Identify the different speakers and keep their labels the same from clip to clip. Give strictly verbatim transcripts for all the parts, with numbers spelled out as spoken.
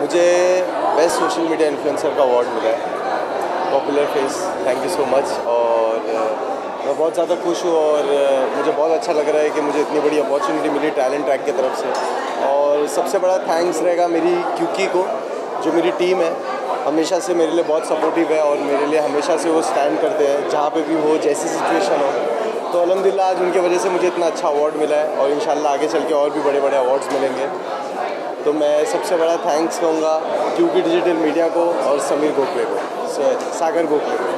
Speaker 1: मुझे best social media influencer का award मिला है, popular face. Thank you so much. और मैं बहुत ज़्यादा खुश हूँ और मुझे बहुत अच्छा लग रहा है कि मुझे इतनी बड़ी अपॉर्चुनिटी मिली टैलेंट ट्रैक की तरफ से। और सबसे बड़ा थैंक्स रहेगा मेरी क्यूकी को, जो मेरी टीम है, हमेशा से मेरे लिए बहुत सपोर्टिव है और मेरे लिए हमेशा से वो स्टैंड करते हैं जहाँ पे भी हो, जैसी सिचुएशन हो। तो अल्हम्दुलिल्लाह आज उनकी वजह से मुझे इतना अच्छा अवार्ड मिला है और इंशाल्लाह आगे चल के और भी बड़े बड़े अवार्ड्स मिलेंगे। तो मैं सबसे बड़ा थैंक्स कहूँगा क्यूकी डिजिटल मीडिया को और समीर गोखले को, सागर गोखले को।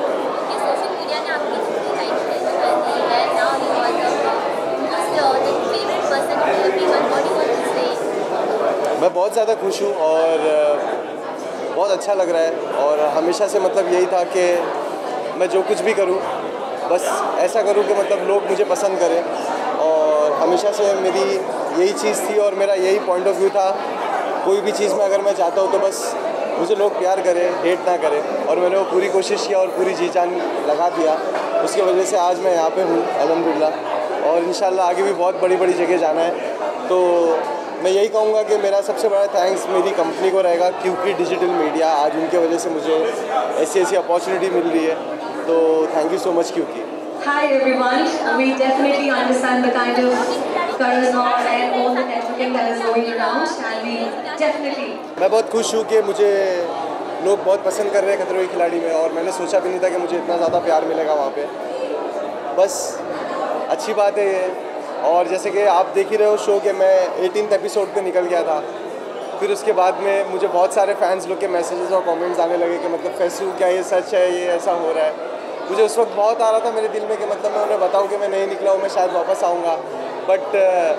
Speaker 1: मैं बहुत ज़्यादा खुश हूँ और बहुत अच्छा लग रहा है और हमेशा से मतलब यही था कि मैं जो कुछ भी करूँ बस ऐसा करूँ कि मतलब लोग मुझे पसंद करें। और हमेशा से मेरी यही चीज़ थी और मेरा यही पॉइंट ऑफ व्यू था, कोई भी चीज़ में अगर मैं चाहता हूँ तो बस मुझे लोग प्यार करें, हेट ना करें। और मैंने वो पूरी कोशिश किया और पूरी जी जान लगा दिया, उसकी वजह से आज मैं यहाँ पे हूँ अल्हम्दुलिल्लाह। और इंशाल्लाह आगे भी बहुत बड़ी बड़ी जगह जाना है। तो मैं यही कहूँगा कि मेरा सबसे बड़ा थैंक्स मेरी कंपनी को रहेगा, क्यूकी डिजिटल मीडिया। आज उनके वजह से मुझे ऐसी ऐसी अपॉर्चुनिटी मिल रही है, तो थैंक यू सो मच क्यूकी।
Speaker 2: Hi everyone, we definitely understand the kind of charisma and all the networking that is going around, and we definitely.
Speaker 1: मैं बहुत खुश हूँ कि मुझे लोग बहुत पसंद कर रहे हैं खतरों के खिलाड़ी में, और मैंने सोचा भी नहीं था कि मुझे इतना ज़्यादा प्यार मिलेगा वहाँ पे। बस अच्छी बात है ये। और जैसे कि आप देख ही रहे हो शो के मैं एटीन्थ एपिसोड पे निकल गया था, फिर उसके बाद में मुझे बहुत सारे फैंस लोग के मैसेजेस और कमेंट्स आने लगे कि मतलब फैसू क्या ये सच है, ये ऐसा हो रहा है। मुझे उस वक्त बहुत आ रहा था मेरे दिल में कि मतलब मैं उन्हें बताऊं कि मैं नहीं निकला हूँ, मैं शायद वापस आऊँगा, बट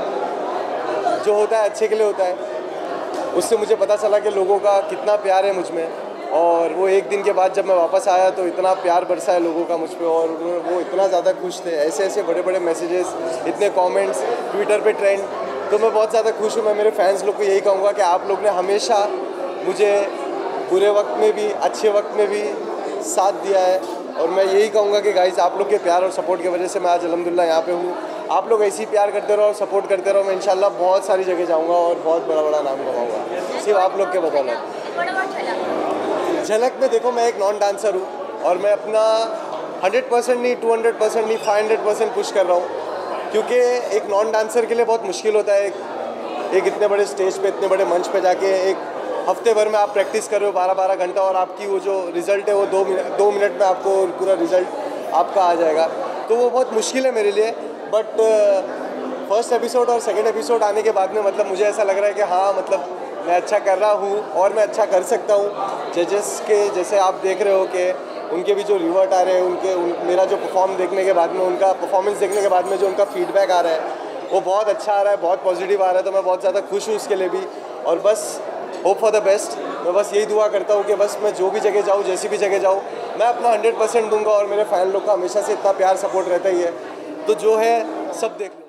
Speaker 1: जो होता है अच्छे के लिए होता है। उससे मुझे पता चला कि लोगों का कितना प्यार है मुझ में, और वो एक दिन के बाद जब मैं वापस आया तो इतना प्यार बरसा है लोगों का मुझ पे, और वो इतना ज़्यादा खुश थे, ऐसे ऐसे बड़े बड़े मैसेजेस, इतने कमेंट्स, ट्विटर पे ट्रेंड। तो मैं बहुत ज़्यादा खुश हूँ। मैं मेरे फैंस लोग को यही कहूँगा कि आप लोग ने हमेशा मुझे बुरे वक्त में भी अच्छे वक्त में भी साथ दिया है, और मैं यही कहूँगा कि गाइस आप लोग के प्यार और सपोर्ट की वजह से मैं आज अल्हम्दुलिल्लाह यहाँ पे हूँ। आप लोग ऐसे ही प्यार करते रहो और सपोर्ट करते रहो, मैं इंशाल्लाह बहुत सारी जगह जाऊँगा और बहुत बड़ा बड़ा नाम कमाऊँगा, सिर्फ आप लोग के बदौलत। झलक में देखो, मैं एक नॉन डांसर हूँ और मैं अपना हंड्रेड परसेंट नहीं, टू हंड्रेड परसेंट नहीं, फाइव हंड्रेड परसेंट पुश कर रहा हूँ, क्योंकि एक नॉन डांसर के लिए बहुत मुश्किल होता है एक, एक इतने बड़े स्टेज पे, इतने बड़े मंच पे जाके एक हफ्ते भर में आप प्रैक्टिस कर रहे हो बारह बारह घंटा, और आपकी वो जो रिज़ल्ट है वो दो मिनट दो मिनट में आपको पूरा रिज़ल्ट आपका आ जाएगा। तो वो बहुत मुश्किल है मेरे लिए। बट फर्स्ट एपिसोड और सेकंड एपिसोड आने के बाद में मतलब मुझे ऐसा लग रहा है कि हाँ, मतलब मैं अच्छा कर रहा हूँ और मैं अच्छा कर सकता हूँ। जजेस के जैसे आप देख रहे हो कि उनके भी जो रिवर्ट आ रहे हैं, उनके उन, मेरा जो परफॉर्म देखने के बाद में, उनका परफॉर्मेंस देखने के बाद में जो उनका फीडबैक आ रहा है वो बहुत अच्छा आ रहा है, बहुत पॉजिटिव आ रहा है। तो मैं बहुत ज़्यादा खुश हूँ उसके लिए भी, और बस होप फॉर द बेस्ट। मैं बस यही दुआ करता हूँ कि बस मैं जो भी जगह जाऊँ, जैसी भी जगह जाऊँ, मैं अपना हंड्रेड परसेंट दूंगा, और मेरे फैन लोग का हमेशा से इतना प्यार सपोर्ट रहता ही है। तो जो है सब देख लो।